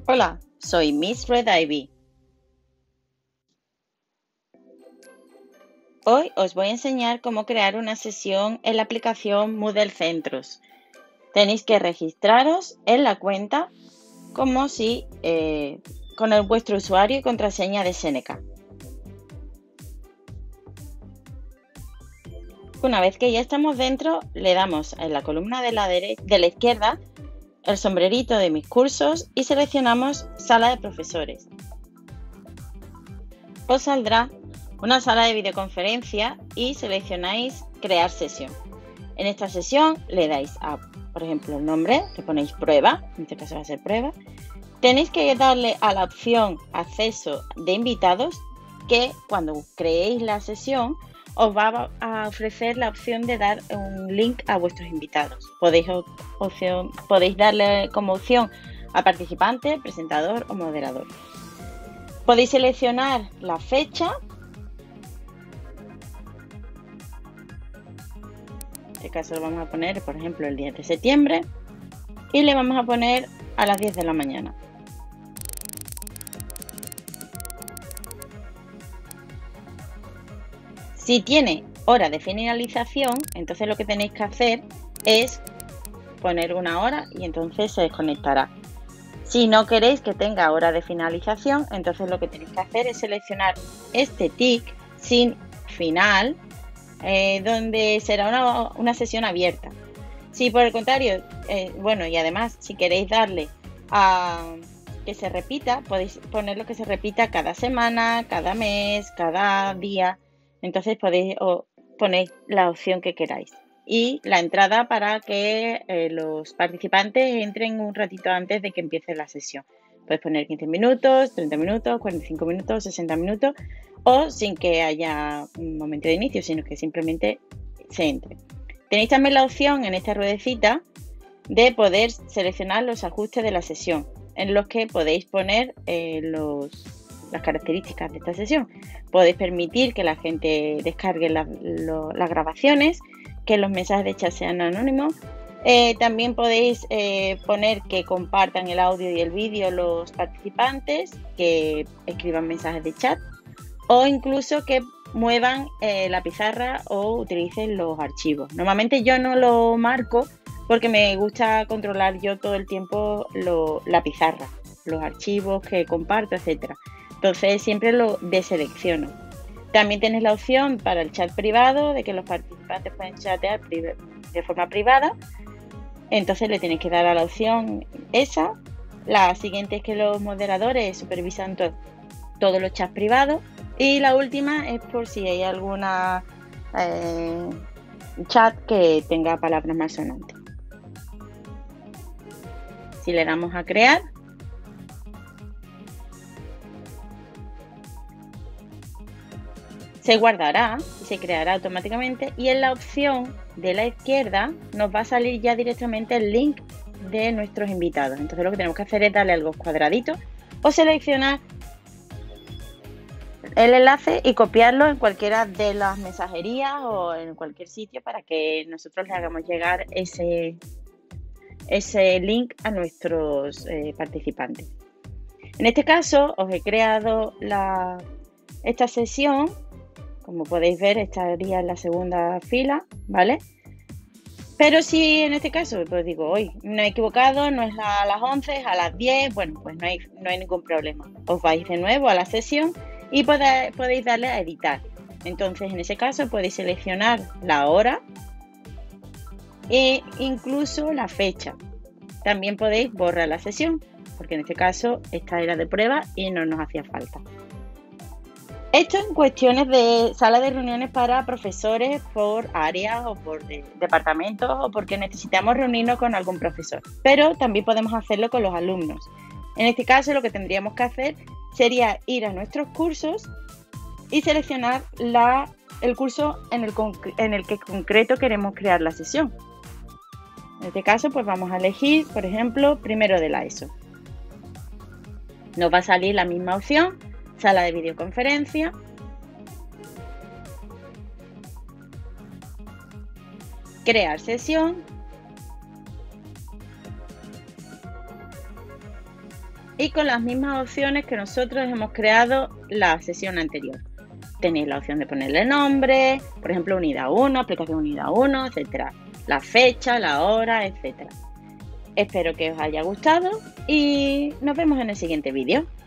Hola, soy Miss Red Ivy. Hoy os voy a enseñar cómo crear una sesión en la aplicación Moodle Centros. Tenéis que registraros en la cuenta como si con vuestro usuario y contraseña de Seneca. Una vez que ya estamos dentro, le damos en la columna de la izquierda el sombrerito de mis cursos y seleccionamos Sala de profesores. Os saldrá una sala de videoconferencia y seleccionáis crear sesión. En esta sesión le dais a, por ejemplo, el nombre, le ponéis prueba, en este caso va a ser prueba. Tenéis que darle a la opción acceso de invitados, que cuando creéis la sesión os va a ofrecer la opción de dar un link a vuestros invitados. Podéis darle como opción a participante, presentador o moderador. Podéis seleccionar la fecha. En este caso lo vamos a poner, por ejemplo, el 10 de septiembre y le vamos a poner a las 10 de la mañana. Si tiene hora de finalización, entonces lo que tenéis que hacer es poner una hora y entonces se desconectará. Si no queréis que tenga hora de finalización, entonces lo que tenéis que hacer es seleccionar este tick sin final, donde será una sesión abierta. Si por el contrario, y además si queréis darle a que se repita, podéis ponerlo que se repita cada semana, cada mes, cada día. Entonces ponéis la opción que queráis. Y la entrada para que los participantes entren un ratito antes de que empiece la sesión. Puedes poner 15 minutos, 30 minutos, 45 minutos, 60 minutos o sin que haya un momento de inicio, sino que simplemente se entre. Tenéis también la opción en esta ruedecita de poder seleccionar los ajustes de la sesión, en los que podéis poner las características de esta sesión. Podéis permitir que la gente descargue las grabaciones, que los mensajes de chat sean anónimos. También podéis poner que compartan el audio y el vídeo los participantes, que escriban mensajes de chat o incluso que muevan la pizarra o utilicen los archivos. Normalmente yo no lo marco porque me gusta controlar yo todo el tiempo la pizarra, los archivos que comparto, etcétera. Entonces siempre lo deselecciono. También tenéis la opción para el chat privado, de que los participantes pueden chatear de forma privada. Entonces le tenéis que dar a la opción esa. La siguiente es que los moderadores supervisan todos los chats privados. Y la última es por si hay alguna chat que tenga palabras malsonantes. Si le damos a crear, se guardará y se creará automáticamente, y en la opción de la izquierda nos va a salir ya directamente el link de nuestros invitados. Entonces lo que tenemos que hacer es darle a los cuadraditos o seleccionar el enlace y copiarlo en cualquiera de las mensajerías o en cualquier sitio para que nosotros le hagamos llegar ese link a nuestros participantes. En este caso os he creado esta sesión. Como podéis ver, estaría en la segunda fila, ¿vale? Pero si en este caso, pues digo, hoy no he equivocado, no es a las 11, es a las 10, bueno, pues no hay ningún problema. Os vais de nuevo a la sesión y podéis darle a editar. Entonces, en ese caso, podéis seleccionar la hora e incluso la fecha. También podéis borrar la sesión, porque en este caso esta era de prueba y no nos hacía falta. Esto en cuestiones de sala de reuniones para profesores por áreas o por departamentos o porque necesitamos reunirnos con algún profesor. Pero también podemos hacerlo con los alumnos. En este caso lo que tendríamos que hacer sería ir a nuestros cursos y seleccionar el curso en el que concreto queremos crear la sesión. En este caso pues vamos a elegir, por ejemplo, primero de la ESO. Nos va a salir la misma opción. Sala de videoconferencia. Crear sesión. y con las mismas opciones que nosotros hemos creado la sesión anterior. Tenéis la opción de ponerle nombre, por ejemplo, unidad 1, aplicación unidad 1, etcétera. La fecha, la hora, etcétera. Espero que os haya gustado y nos vemos en el siguiente vídeo.